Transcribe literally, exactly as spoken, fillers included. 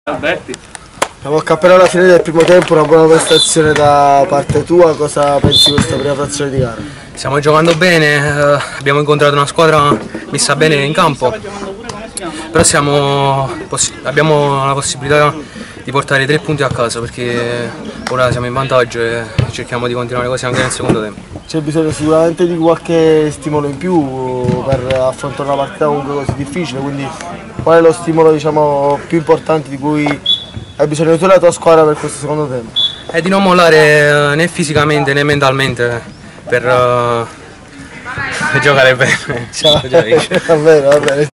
Alberti. Siamo appena alla fine del primo tempo, una buona prestazione da parte tua, cosa pensi di questa prima frazione di gara? Stiamo giocando bene, eh, abbiamo incontrato una squadra messa bene in campo, però siamo, abbiamo la possibilità di portare tre punti a casa perché ora siamo in vantaggio e cerchiamo di continuare così anche nel secondo tempo. C'è bisogno sicuramente di qualche stimolo in più per affrontare una partita comunque così difficile, quindi qual è lo stimolo, diciamo, più importante di cui hai bisogno tu e la tua squadra per questo secondo tempo? È di non mollare né fisicamente né mentalmente per uh, giocare bene. Ciao, va bene, va bene.